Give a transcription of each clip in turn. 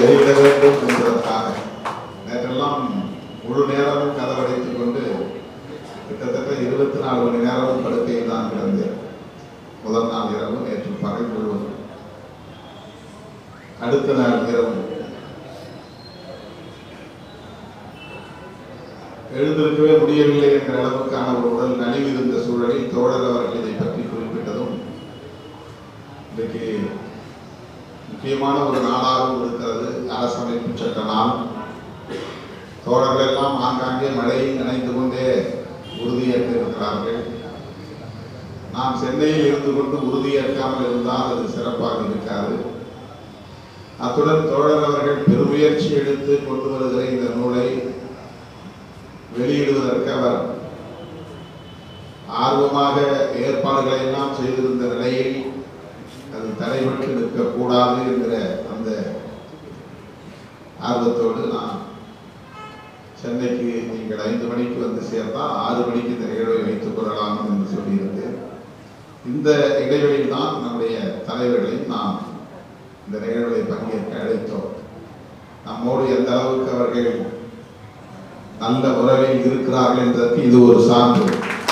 வெளியிட வேண்டும் என்பதற்காக நேற்றெல்லாம் முழு நேரமும் கதவடைத்துக் கொண்டு கிட்டத்தட்ட 24 மணி நேரமும் படுக்கையில் தான் கிடந்தேன். முதல் நாள் இரவு, நேற்று பகல் முழுவதும், அடுத்த நாள் இரவு எழுந்திருக்கவே முடியவில்லை என்ற அளவுக்கான ஒரு உடல் நலிவு இருந்த சூழலில் தோழர் அவர்கள் இதை பற்றி குறிப்பிட்டதும் இன்றைக்கு முக்கியமான ஒரு நாளாகவும் இருக்கிறது. அரசமைப்பு சட்ட நாள். தோழர்கள் எல்லாம் ஆங்காங்கே மழையில் நனைந்து கொண்டே உறுதியேற்று இருக்கிறார்கள். நாம் சென்னையில் இருந்து கொண்டு உறுதியேற்காமல் இருந்தால் அது சிறப்பாக இருக்காது. அத்துடன் தோழர் அவர்கள் பெருமுயற்சி எடுத்து கொண்டு வருகிற இந்த நூலை வெளியிடுவதற்கு அவர் ஆர்வமாக ஏற்பாடுகளை எல்லாம் செய்திருந்த நிலையில் அது தடைபட்டு நிற்கக்கூடாது என்கிற அந்த ஆர்வத்தோடு நான் சென்னைக்கு நீங்கள் 5 மணிக்கு வந்து சேர்ந்தால் 6 மணிக்கு இந்த நிகழ்வை வைத்துக் கொள்ளலாம் என்று சொல்லியிருந்தேன். இந்த இடைவெளியில் தான் நம்முடைய தலைவர்களையும் நாம் இந்த நிகழ்வை பங்கேற்க அழைத்தோம். நம்மோடு எந்த அளவுக்கு அவர்கள் நல்ல உறவில் இருக்கிறார்கள் என்பதற்கு இது ஒரு சான்று.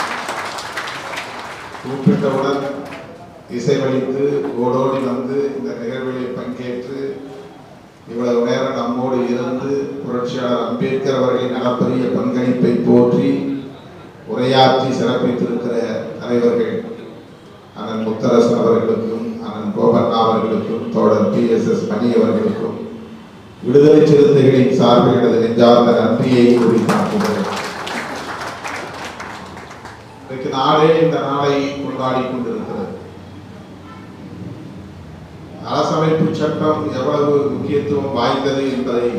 கூப்பிட்டவுடன் இசைவளித்து ஓடோடி வந்து இந்த நிகழ்வில் பங்கேற்று இவ்வளவு நேரம் நம்மோடு இருந்து புரட்சியாளர் அம்பேத்கர் அவர்களின் அளப்பரிய பங்களிப்பை போற்றி உரையாற்றி சிறப்பித்திருக்கிற தலைவர்கள் அண்ணன் முத்தரசன் அவர்களுக்கும், அண்ணன் கோபண்ணா அவர்களுக்கும், தோழர் PSS மணி அவர்களுக்கும் விடுதலை சிறுத்தைகளின் சார்பில் எனது நெஞ்சார்ந்த நன்றியை கூறினார்கள். இன்றைக்கு நாடே இந்த நாளை கொண்டாடி கொண்டிருக்கிறது. அரசமைப்பு சட்டம் எவ்வளவு முக்கியத்துவம் வாய்ந்தது என்பதை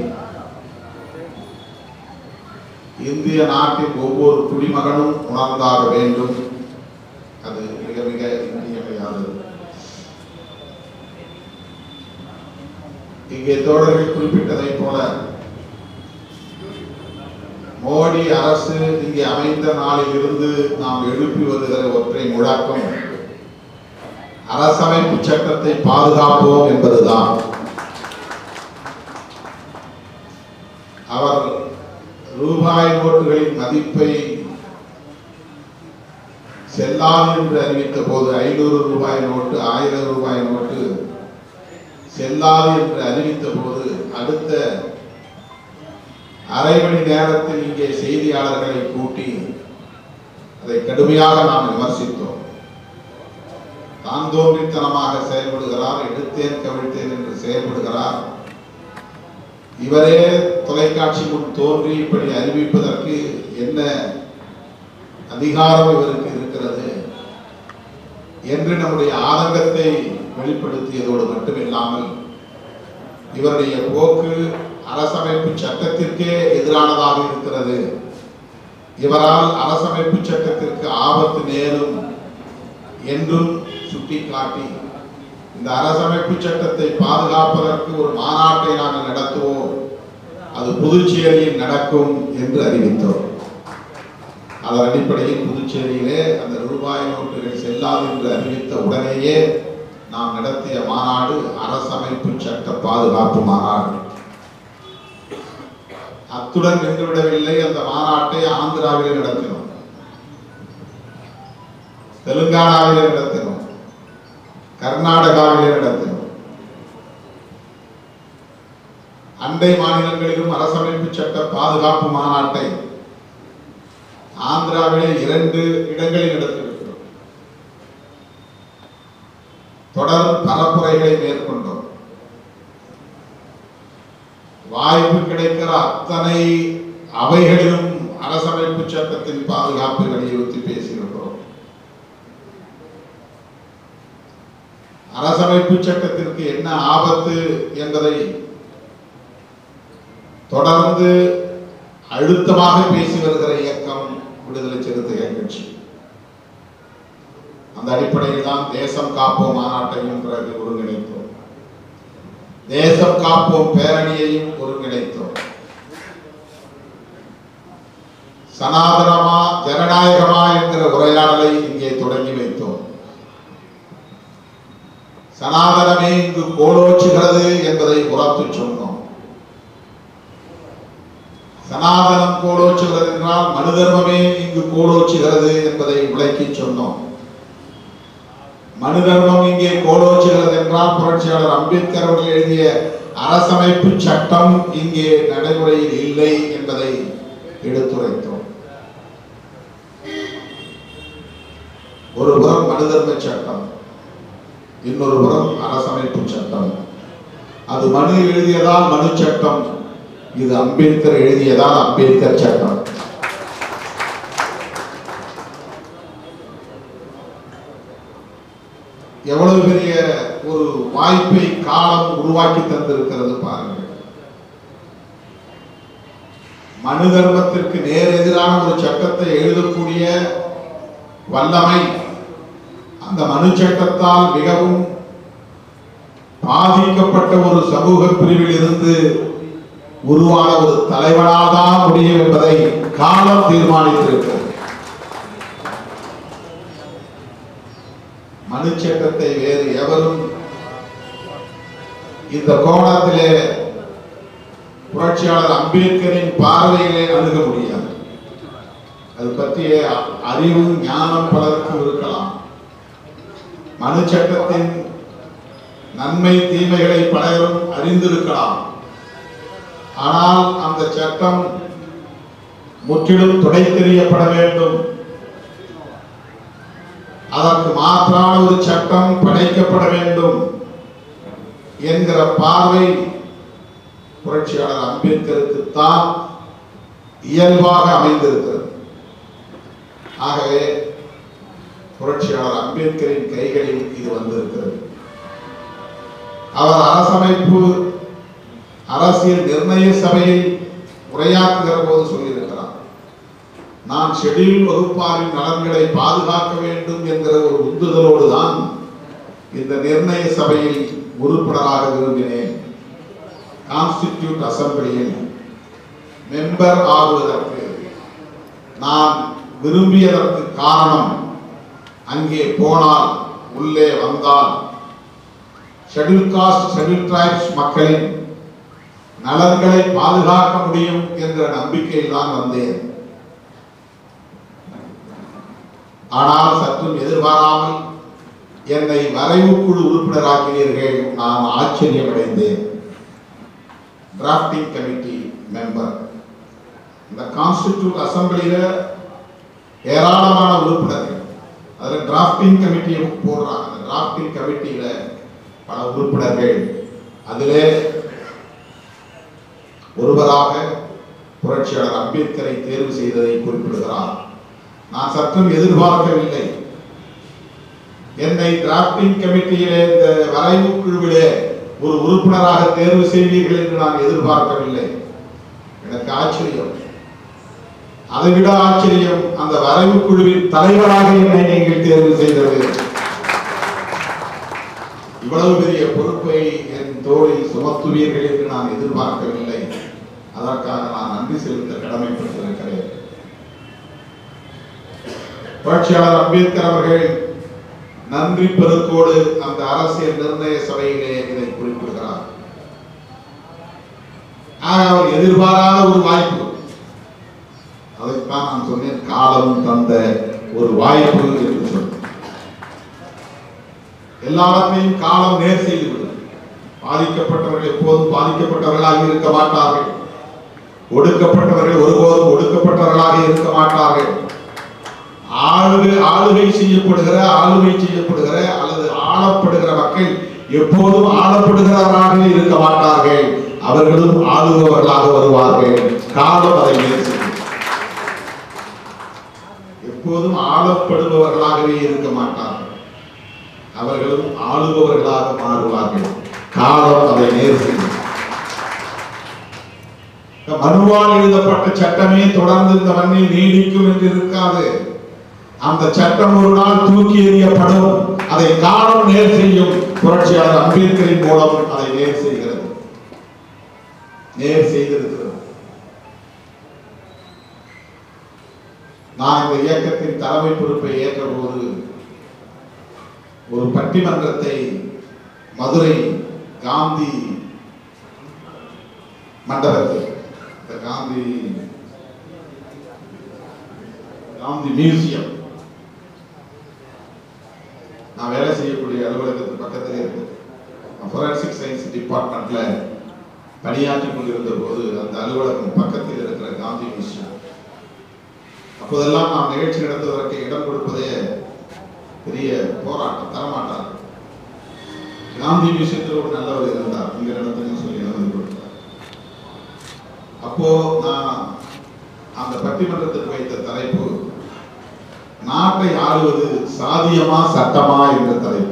இந்திய நாட்டின் ஒவ்வொரு குடிமகனும் உணர்ந்தாக வேண்டும். அது மிக மிக இன்றியமையாதது. இங்கே தோழர்கள் குறிப்பிட்டதை போல மோடி அரசு இங்கே அமைந்த நாளில் இருந்து நாம் எழுப்பி வருகிற ஒற்றை முழக்கம் அரசமைப்பு சட்டத்தை பாதுகாப்போம் என்பதுதான். அவர் ரூபாய் நோட்டுகளின் மதிப்பை செல்லாது என்று அறிவித்த போது 500 ரூபாய் நோட்டு, 1000 ரூபாய் நோட்டு செல்லாது என்று அறிவித்த போது அடுத்த அரை மணி நேரத்தில் இங்கே செய்தியாளர்களை கூட்டி அதை கடுமையாக நாம் விமர்சித்தோம். தாந்தோன்றித்தனமாக செயல்படுகிறார், எடுத்தேன் கவிழ்த்தேன் என்று செயல்படுகிறார். இவரே தொலைக்காட்சி முன் தோன்றி இப்படி அறிவிப்பதற்கு என்ன அதிகாரம் இவருக்கு இருக்கிறது என்று நம்முடைய ஆதங்கத்தை வெளிப்படுத்தியதோடு மட்டுமில்லாமல் இவருடைய போக்கு அரசமைப்பு சட்டத்திற்கே எதிரானதாக இருக்கிறது. இவரால் அரசமைப்பு சட்டத்திற்கு ஆபத்து நேரும் என்றும் சுட்டிக்காட்டி இந்த அரசமைப்பு சட்டத்தை பாதுகாப்பதற்கு ஒரு மாநாட்டை நாங்கள் நடத்துவோம், அது புதுச்சேரியில் நடக்கும் என்று அறிவித்தோம். அதன் அடிப்படையில் புதுச்சேரியிலே அந்த ரூபாய் நோட்டுகள் செல்லாது என்று அறிவித்த உடனேயே நாம் நடத்திய மாநாடு அரசமைப்பு சட்ட பாதுகாப்பு மாநாடு. அத்துடன் நின்றுவிடவில்லை. அந்த மாநாட்டை ஆந்திராவிலே நடத்தினோம், தெலுங்கானாவிலே நடத்தினோம், கர்நாடகாவிலே நடத்தினோம். அண்டை மாநிலங்களிலும் அரசமைப்பு சட்ட பாதுகாப்பு மாநாட்டை ஆந்திராவிலே 2 இடங்களில் நடத்தியிருக்கிறோம். தொடர் பரப்புரைகளை மேற்கொண்டோம். வாய்ப்பு கிடைக்கிற அத்தனை அவைகளிலும் அரசமைப்பு சட்டத்தின் பாதுகாப்பை வலியுறுத்தி பேசியிருக்கிறோம். அரசமைப்பு சட்டத்திற்கு என்ன ஆபத்து என்பதை தொடர்ந்து அழுத்தமாக பேசி வருகிற இயக்கம் விடுதலை சிறுத்தைகள் கட்சி. அந்த அடிப்படையில் தான் தேசம் காப்போம் மாநாட்டையும் பிறகு ஒருங்கிணைத்தோம், தேசம் காப்போம் பேரணியையும் ஒருங்கிணைத்தோம். சனாதனமா ஜனநாயகமா என்கிற உரையாடலை இங்கே தொடங்கி வைத்தோம். சனாதனமே இங்கு கோலோச்சுகிறது என்பதை உரத்து சொன்னோம். சனாதனம் கோலோச்சுகிறது என்றால் மனு தர்மமே இங்கு கோலோச்சுகிறது என்பதை விளக்கி சொன்னோம். மனு தர்மம் இங்கே கோலோச்சுகிறது என்றால் புரட்சியாளர் அம்பேத்கர் அவர்கள் எழுதிய அரசமைப்பு சட்டம் இங்கே நடைமுறையில் இல்லை என்பதை எடுத்துரைத்தோம். ஒரு புறம் மனு தர்ம சட்டம், இன்னொரு புறம் அரசமைப்பு சட்டம். அது மனு எழுதியதால் மனு சட்டம், இது அம்பேத்கர் எழுதியதால் அம்பேத்கர் சட்டம். எவ்வளவு பெரிய ஒரு வாய்ப்பை காலம் உருவாக்கி தந்திருக்கிறது பாருங்கள். மனு தர்மத்திற்கு நேர் எதிரான ஒரு சட்டத்தை எழுதக்கூடிய வல்லமை அந்த மனு சட்டத்தால் மிகவும் பாதிக்கப்பட்ட ஒரு சமூக பிரிவில் இருந்து உருவான ஒரு தலைவனால்தான் முடியும் என்பதை காலம் தீர்மானித்திருக்கிறது. மனு சட்டத்தை வேறு எவரும் இந்த கோணத்திலே புரட்சியாளர் அம்பேத்கரின் பார்வையிலே அணுக முடியாது. அது பற்றிய அறிவு ஞானம் பலருக்கு இருக்கலாம். மனு சட்டத்தின் நன்மை தீமைகளை பலரும் அறிந்திருக்கலாம். ஆனால் அந்த சட்டம் முற்றிலும் துடைத்தெறியப்பட வேண்டும், அதற்கு மாற்றான ஒரு சட்டம் படைக்கப்பட வேண்டும் என்கிற பார்வை புரட்சியாளர் அம்பேத்கருக்கு தான் இயல்பாக அமைந்திருக்கிறது. ஆகவே புரட்சியாளர் அம்பேத்கரின் கைகளில் இது வந்திருக்கிறது. அவர் அரசமைப்பு அரசியல் நிர்ணய சபையில் உரையாற்றுகிற போது சொல்லியிருக்கிறார், நான் ஷெட்யூல் வகுப்பாரின் நலன்களை பாதுகாக்க வேண்டும் என்கிற ஒரு உந்துதலோடு தான் இந்த நிர்ணய சபையில் உறுப்பினராக விரும்பினேன். கான்ஸ்டிடியூட் அசம்பிளியில் மெம்பர் ஆகுவதற்கு நான் விரும்பியதற்கு காரணம், அங்கே போனால் உள்ளே வந்தால் ஷெட்யூல் காஸ்ட் ஷெட்யூல் டிரைப்ஸ் மக்களின் நலன்களை பாதுகாக்க முடியும் என்ற நம்பிக்கையில் தான் வந்தேன். ஆனால் சற்றும் எதிர்பாராமல் என்னை வரைவு குழு உறுப்பினராக்கினீர்கள். நான் ஆச்சரியமடைந்தேன். Drafting committee member. இந்த கான்ஸ்டிடியூட் அசம்பிளியில ஏராளமான உறுப்பினர்கள், அதில் டிராஃப்டிங் கமிட்டியை போடுறாங்க. அந்த டிராஃப்டிங் கமிட்டியில பல உறுப்பினர்கள். அதிலே ஒருவராக புரட்சியாளர் அம்பேத்கரை தேர்வு செய்ததை குறிப்பிடுகிறார். நான் சற்றும் எதிர்பார்க்கவில்லை. என்னை டிராஃப்டிங் கமிட்டியிலே இந்த வரைவு குழுவிலே ஒரு உறுப்பினராக தேர்வு செய்வீர்கள் என்று நான் எதிர்பார்க்கவில்லை. எனக்கு ஆச்சரியம். அதைவிட ஆச்சரியம், அந்த வரைவு குழுவின் தலைவராக என்னை நீங்கள் தேர்வு செய்தது. இவ்வளவு பெரிய பொறுப்பை என் தோளில் சுமத்துவீர்கள் என்று நான் எதிர்பார்க்கவில்லை. அதற்காக நான் நன்றி செலுத்த கடமைப்பட்டிருக்கிறேன். புரட்சியாளர் அம்பேத்கர் அவர்கள் நன்றி பெருக்கோடு அந்த அரசியல் நிர்ணய சபையிலே இதை குறிப்பிடுகிறார். அவர் எதிர்பாராத ஒரு வாய்ப்பு. அதைத்தான் நான் சொன்னேன், காலம் தந்த ஒரு வாய்ப்பு என்று சொன்னேன். எல்லாவற்றையும் காலம் நேர் செய்துவிடும். பாதிக்கப்பட்டவர்கள் எப்போதும் பாதிக்கப்பட்டவர்களாக இருக்க மாட்டார்கள். ஒடுக்கப்பட்டவர்கள் ஒருபோதும் ஒடுக்கப்பட்டவர்களாக இருக்க மாட்டார்கள். ஆளுகை செய்யப்படுகிற அல்லது ஆளப்படுகிற மக்கள் எப்போதும் ஆளப்படுகிறவர்களாக இருக்க மாட்டார்கள். அவர்களும் ஆளுபவர்களாக வருவார்கள். காலம் அதை நேர் செய்யும். எப்போதும் ஆளப்படுபவர்களாகவே இருக்க மாட்டார்கள். அவர்களும் ஆளுபவர்களாக மாறுவார்கள். காலம் அதை நேர் செய்யும். மனுவால் எழுதப்பட்ட சட்டமே தொடர்ந்து இந்த மண்ணில் நீடிக்கும் என்று இருக்காது. அந்த சட்டம் ஒரு நாள் தூக்கி எறியப்படும். அதை காலம் நேர் செய்யும். புரட்சியாளர் அம்பேத்கரின் மூலம் அதை நேர் செய்கிறது, நேர் செய்திருக்கிறது. நான் இந்த இயக்கத்தின் தலைமை பொறுப்பை ஏற்ற போது ஒரு பட்டிமன்றத்தை மதுரை காந்தி மண்டபத்தில் காந்தி மியூசியம் நான் வேலை செய்யக்கூடிய அலுவலகத்துக்கு பக்கத்திலே இருக்கு. ஃபோரன்சிக் சயின்ஸ் டிபார்ட்மெண்ட்ல பணியாற்றிக் கொண்டிருந்த போது அந்த அலுவலகம் பக்கத்தில் இருக்கிற காந்தி மியூசியம், அப்போதெல்லாம் நாம் நிகழ்ச்சி நடத்துவதற்கு இடம் கொடுப்பதே பெரிய போராட்டம், தரமாட்டார். காந்தி மியூசியத்தில் ஒரு நல்லவர் இருந்தார், இங்க நடத்துங்க சொல்லி அனுமதி கொடுத்தார். அப்போ நான் அந்த பட்டிமன்றத்துக்கு வைத்த தலைப்பு நாட்டை ஆளுவது சாதியமா சட்டமா என்ற தலைப்பு.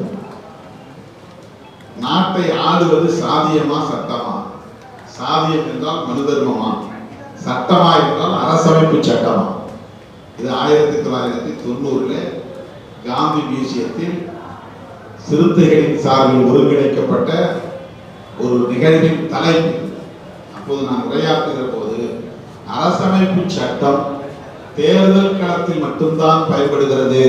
நாட்டை ஆளுவது சாதியமா சட்டமா? சாதியம் என்றால் மனு தர்மமா, சட்டமா என்றால் அரசமைப்பு சட்டமா? இது 1990 காந்தி மியூசியத்தில் சிறுத்தைகளின் சார்பில் ஒருங்கிணைக்கப்பட்ட ஒரு நிகழ்வின் தலைப்பு. அப்போது நான் உரையாற்றுகிற போது அரசமைப்பு சட்டம் தேர்தல் களத்தில் மட்டும்தான் பயன்படுகிறது,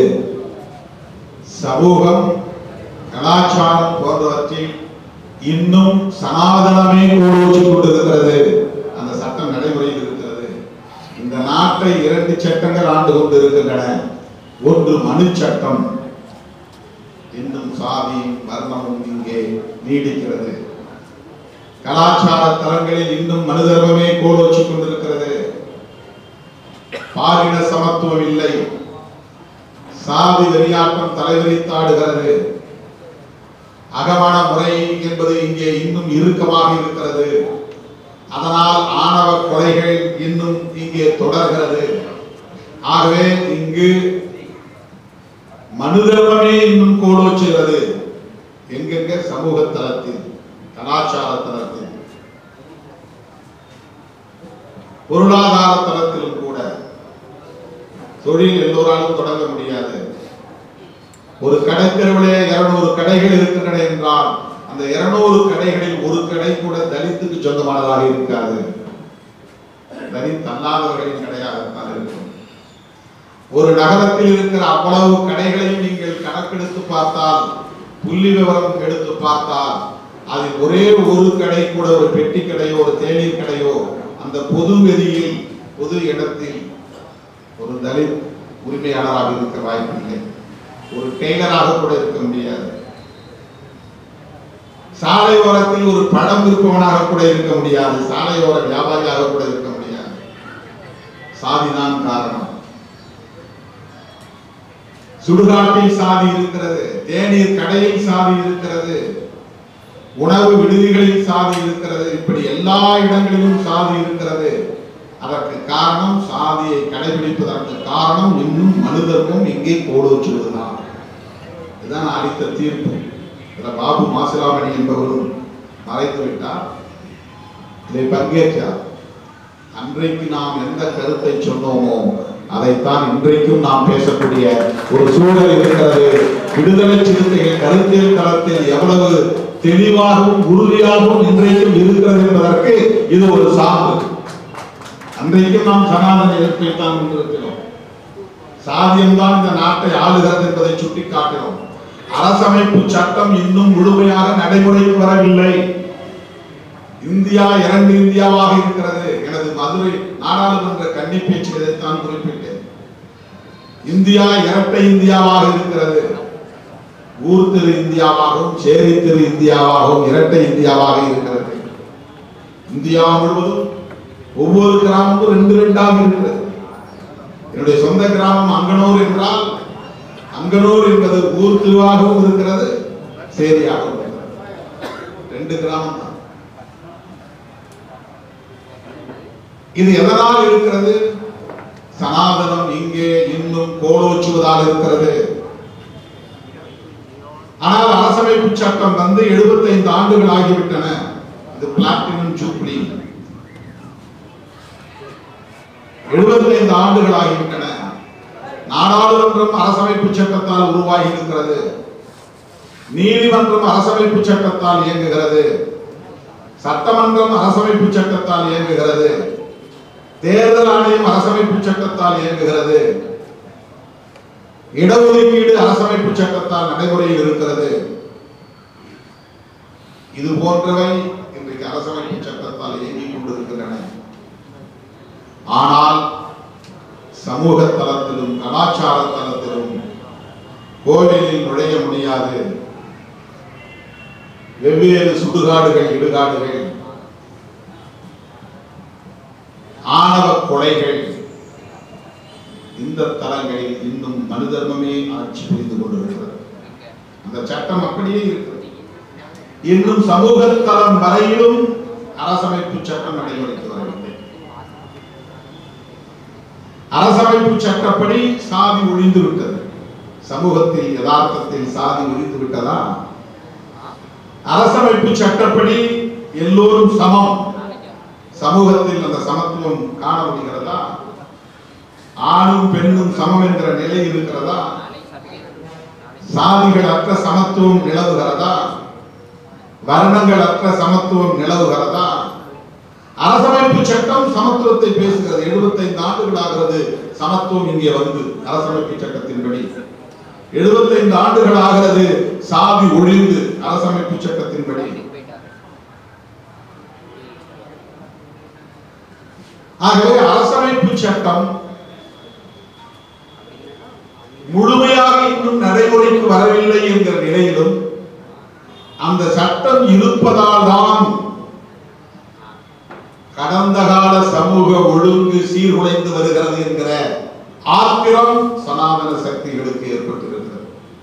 சமூகம் கலாச்சாரம் போன்றவற்றில் இன்னும் சனாதனமே கோலோச்சி கொண்டிருக்கிறது. அந்த சட்டம் நடைமுறையில் இருக்கிறது. இந்த நாட்டை 2 சட்டங்கள் ஆண்டு கொண்டிருக்கின்றன. ஒன்று மனு சட்டம், இன்னும் சாதியும் வர்ணமும் இங்கே நீடிக்கிறது. கலாச்சார தலங்களில் இன்னும் மனு தர்மமே கோலோச்சி கொண்டிருக்கிறது. பாலின சமத்துவம் இல்லை, சாதி வெறியாட்டம் தலைவிரித்தாடுகிறது. அகமண முறை என்பது இங்கே இன்னும் இறுக்கமாக இருக்கிறது. அதனால் ஆணவ கொலைகள் இன்னும் இங்கே தொடர்கிறது. ஆகவே இங்கு மனு தர்மமே இன்னும் கோலோச்சுகிறது. எங்கெங்க? சமூக தளத்தில், கலாச்சார தளத்தில், பொருளாதார தளத்திலும் கூட. தொழில் எல்லோராலும் தொடங்க முடியாது. ஒரு கடைத்தெருவிலே 200 கடைகள் இருக்கின்றன என்றால் அந்த 200 கடைகளில் ஒரு கடை கூட தலித்துக்கு சொந்தமானதாக இருக்காது. தலித் அல்லாதவர்களின் கடையாகத்தான் இருக்கும். ஒரு நகரத்தில் இருக்கிற அவ்வளவு கடைகளையும் நீங்கள் கணக்கெடுத்து பார்த்தால், புள்ளி விவரம் எடுத்து பார்த்தால், அதில் ஒரே ஒரு கடை கூட, ஒரு பெட்டி கடையோ ஒரு தேநீர் கடையோ அந்த பொது வெளியில், பொது இடத்தில் ஒரு தலித் உரிமையாளராக இருக்க வாய்ப்பில்லை. ஒரு டெய்லராக கூட இருக்க முடியாது. சாலையோரத்தில் ஒரு பழம் விற்பவனாக கூட இருக்க முடியாது. சாலையோர வியாபாரியாக கூட இருக்க முடியாது. சாதிதான் காரணம். சுடுகாட்டில் சாதி இருக்கிறது, தேநீர் கடையில் சாதி இருக்கிறது, உணவு விடுதிகளில் சாதி இருக்கிறது. இப்படி எல்லா இடங்களிலும் சாதி இருக்கிறது. அதற்கு காரணம், சாதியை கடைபிடிப்பதற்கு காரணம் இன்னும் மனு தர்மம் இங்கே கோலோச்சுவதுதான். இதுதான் அளித்த தீர்ப்பு. பாபு மாசிலாமணி என்பவரும் மறைத்து விட்டார். இதை பங்கேற்றார். அன்றைக்கு நாம் எந்த கருத்தை சொன்னோமோ அதைத்தான் இன்றைக்கும் நாம் பேசக்கூடிய ஒரு சூழல் இருக்கிறது. விடுதலை சிறுத்தைகள் கருத்தியல் களத்தில் எவ்வளவு தெளிவாகவும் உறுதியாகவும் இன்றைக்கும் இருக்கிறது என்பதற்கு இது ஒரு சான்று. அன்றைக்கும் நாம் சனாதன எதிர்ப்பை தான் கொண்டிருக்கிறோம். சாதியம்தான் இந்த நாட்டை ஆளுகிறது என்பதை சுட்டிக்காட்டினோம். அரசமைப்பு சட்டம் இன்னும் முழுமையாக நடைமுறைக்கு வரவில்லை. இந்தியா 2 இந்தியாவாக இருக்கிறது. எனது மதுரை நாடாளுமன்ற கன்னி பேச்சில் இதைத்தான் குறிப்பிட்டேன். இந்தியா இரட்டை இந்தியாவாக இருக்கிறது. ஊர் திரு இந்தியாவாகவும் சேரி திரு இந்தியாவாகவும் இரட்டை இந்தியாவாக இருக்கிறது. இந்தியா முழுவதும் ஒவ்வொரு கிராமமும் 2 இருக்கிறது. என்னுடைய சொந்த கிராமம் அங்கனூர் என்றால், அங்கனூர் என்பது ஊர் திருவாகவும் இருக்கிறது, சேரியாகவும் இருக்கிறது. 2 கிராமம் தான். இது எதனால் இருக்கிறது? சனாதனம் இங்கே இன்னும் கோலோச்சுவதாக இருக்கிறது. ஆனால் அரசமைப்பு சட்டம் வந்து 75 ஆண்டுகள் ஆகிவிட்டன. இது பிளாட்டினம் ஜூப்ளி. 75 ஆண்டுகள் ஆகிவிட்டன. நாடாளுமன்றம் அரசமைப்பு சட்டத்தால் உருவாகி இருக்கிறது. நீதிமன்றம் அரசமைப்பு சட்டத்தால் இயங்குகிறது. சட்டமன்றம் அரசமைப்பு சட்டத்தால் இயங்குகிறது. தேர்தல் ஆணையம் அரசமைப்பு சட்டத்தால் இயங்குகிறது. இடஒதுக்கீடு அரசமைப்பு சட்டத்தால் நடைமுறையில் இருக்கிறது. இது போன்றவை இன்றைக்கு அரசமைப்பு சட்டத்தால் இயங்கிக் கொண்டிருக்கின்றன. ஆனால் சமூக தளத்திலும் கலாச்சார தளத்திலும் கோவிலில் நுழைய முடியாது. வெவ்வேறு சுடுகாடுகள், இடுகாடுகள், ஆணவ கொலைகள், இந்த தலங்களில் இன்னும் மனு தர்மமே ஆட்சி புரிந்து கொண்டிருக்கிறது. அந்த சட்டம் அப்படியே இருக்கிறது. இன்னும் சமூக தளம் வரையிலும் அரசமைப்பு சட்டம் நடைமுறைக்கு வரவில்லை. அரசமைப்பு சட்டப்படி சாதி ஒழிந்து விட்டது. சமூகத்தில் யதார்த்தத்தில் சாதி ஒழிந்து விட்டதா? அரசமைப்பு சட்டப்படி எல்லோரும் சமம், சமூகத்தில் அந்த சமத்துவம் காண முடிகிறதா? ஆணும் பெண்ணும் சமம் என்கிற நிலை இருக்கிறதா? சாதிகள் அற்ற சமத்துவம் நிலவுகிறதா? வர்ணங்கள் அற்ற சமத்துவம் நிலவுகிறதா? அரசமைப்பு சட்டம் சமத்துவத்தை பேசுகிறது. 75 ஆண்டுகள் ஆகிறது சமத்துவம் இங்கே வந்து. அரசமைப்பு சட்டத்தின்படி 75 ஆண்டுகள் ஆகிறது சாதி ஒழிந்து. அரசமைப்பு சட்டத்தின்படி ஆகவே அரசமைப்பு சட்டம் முழுமையாக இன்னும் நடைமுறைக்கு வரவில்லை என்கிற நிலையிலும் அந்த சட்டம் இருப்பதால் தான் கடந்த கால சமூக ஒழுங்கு சீர்குலைந்து வருகிறது என்கிற ஆத்திரம் சனாதன சக்திகளுக்கு ஏற்பட்டிருக்கிறது.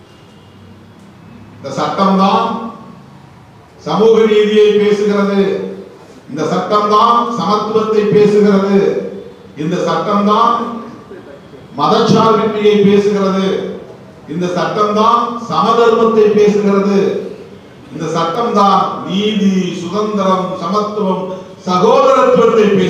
இந்த சட்டம் தான் சமூக நீதியை பேசுகிறது. இந்த சட்டம் தான் சமத்துவத்தை பேசுகிறது. இந்த சட்டம் தான் மதச்சார்பின்மையை பேசுகிறது. இந்த சட்டம் தான் சமதர்மத்தை பேசுகிறது. இந்த சட்டம் தான் நீதி, சுதந்திரம், சமத்துவம், சகோதரத்துவத்தை